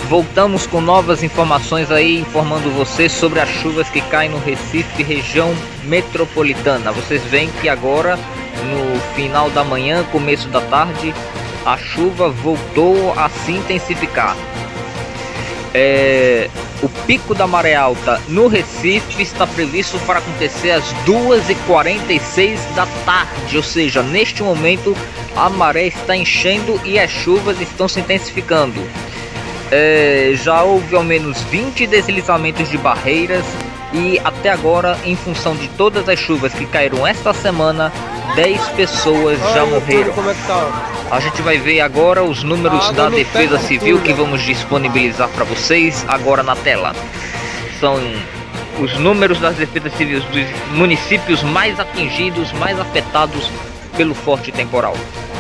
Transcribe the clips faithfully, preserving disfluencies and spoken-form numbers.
Voltamos com novas informações aí, informando vocês sobre as chuvas que caem no Recife, região metropolitana. Vocês veem que agora, no final da manhã, começo da tarde, a chuva voltou a se intensificar. É, o pico da maré alta no Recife está previsto para acontecer às duas e quarenta e seis da tarde, ou seja, neste momento a maré está enchendo e as chuvas estão se intensificando. É, já houve ao menos vinte deslizamentos de barreiras e até agora, em função de todas as chuvas que caíram esta semana, dez pessoas já morreram. Como é que tá? A gente vai ver agora os números da Defesa Civil que vamos disponibilizar para vocês agora na tela. São os números das defesas civis dos municípios mais atingidos, mais afetados pelo forte temporal.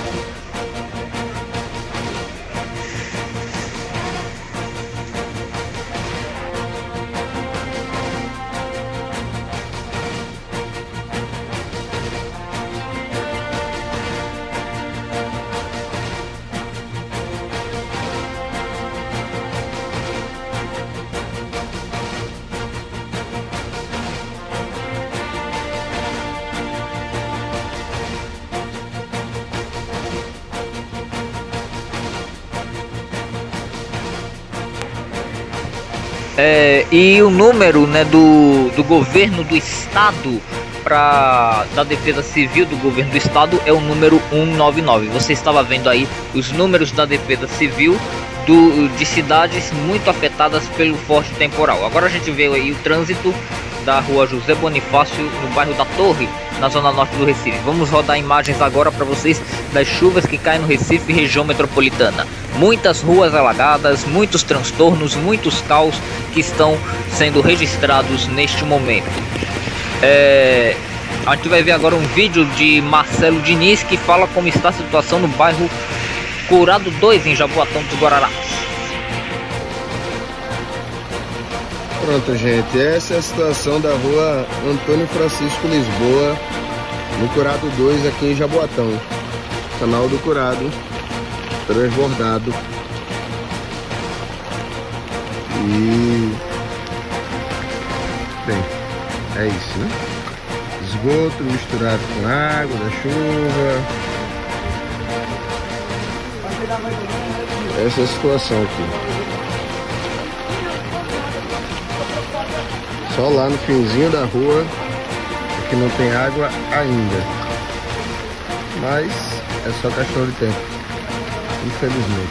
É, e o número, né, do, do governo do estado para da Defesa Civil do governo do estado é o número cento e noventa e nove. Você estava vendo aí os números da Defesa Civil do, de cidades muito afetadas pelo forte temporal. Agora a gente vê aí o trânsito da rua José Bonifácio, no bairro da Torre, na zona norte do Recife. Vamos rodar imagens agora para vocês das chuvas que caem no Recife, região metropolitana. Muitas ruas alagadas, muitos transtornos, muitos caos que estão sendo registrados neste momento. É... A gente vai ver agora um vídeo de Marcelo Diniz que fala como está a situação no bairro Curado dois, em Jaboatão dos Guararapes. Pronto, gente, essa é a situação da rua Antônio Francisco Lisboa, no Curado dois, aqui em Jaboatão. Canal do Curado, transbordado. E... bem, é isso, né? Esgoto misturado com água da chuva. Essa é a situação aqui. Só lá no finzinho da rua é que não tem água ainda. Mas é só questão de tempo, infelizmente.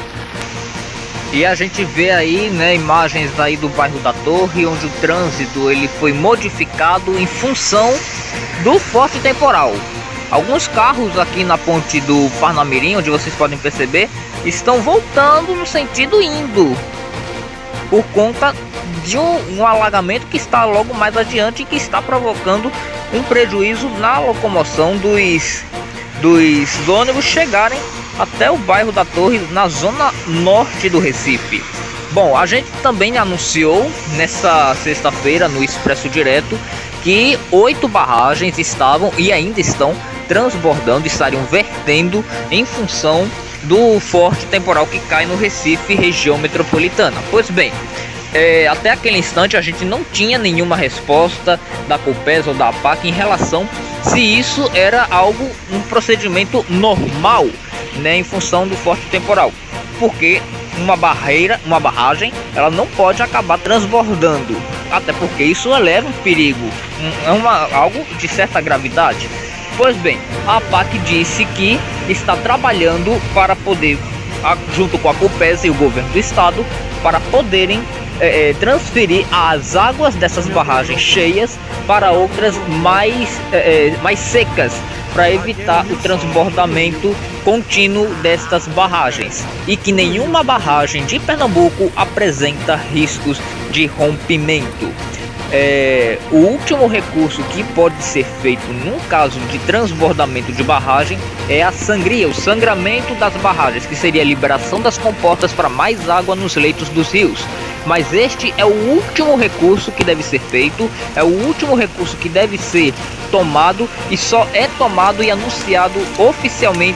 E a gente vê aí, né, imagens aí do bairro da Torre, onde o trânsito ele foi modificado em função do forte temporal. Alguns carros aqui na ponte do Parnamirim, onde vocês podem perceber, estão voltando no sentido indo, por conta de um, um alagamento que está logo mais adiante e que está provocando um prejuízo na locomoção dos, dos ônibus chegarem até o bairro da Torre, na zona norte do Recife. Bom, a gente também anunciou nessa sexta-feira no Expresso Direto que oito barragens estavam e ainda estão transbordando, estariam vertendo em função do forte temporal que cai no Recife, região metropolitana. Pois bem, É, até aquele instante a gente não tinha nenhuma resposta da Copes ou da APAC em relação se isso era algo, um procedimento normal, né, em função do forte temporal, porque uma barreira, uma barragem, ela não pode acabar transbordando, até porque isso eleva um perigo, é uma, algo de certa gravidade. Pois bem, a APAC disse que está trabalhando para poder, junto com a Copes e o governo do estado, para poderem É, transferir as águas dessas barragens cheias para outras mais, é, mais secas, para evitar o transbordamento contínuo destas barragens, e que nenhuma barragem de Pernambuco apresenta riscos de rompimento. É, o último recurso que pode ser feito num caso de transbordamento de barragem é a sangria, o sangramento das barragens, que seria a liberação das comportas para mais água nos leitos dos rios. Mas este é o último recurso que deve ser feito, é o último recurso que deve ser tomado, e só é tomado e anunciado oficialmente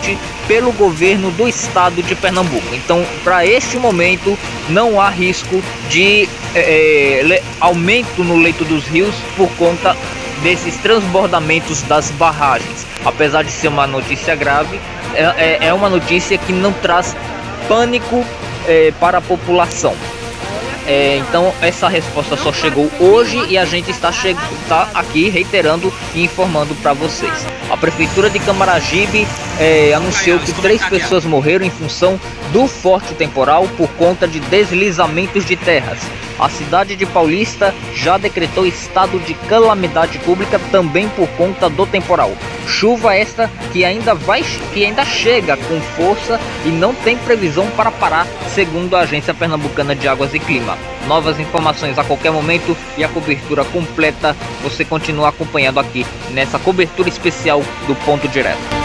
pelo governo do estado de Pernambuco. Então, para este momento, não há risco de é, aumento no leito dos rios por conta desses transbordamentos das barragens. Apesar de ser uma notícia grave, é, é uma notícia que não traz pânico é, para a população. É, então essa resposta só chegou hoje e a gente está, está aqui reiterando e informando para vocês. A prefeitura de Camaragibe é, anunciou que três pessoas morreram em função do forte temporal por conta de deslizamentos de terras. A cidade de Paulista já decretou estado de calamidade pública também por conta do temporal. Chuva esta que ainda vai, que ainda chega com força e não tem previsão para parar, segundo a Agência Pernambucana de Águas e Clima. Novas informações a qualquer momento e a cobertura completa você continua acompanhando aqui nessa cobertura especial do Ponto Direto.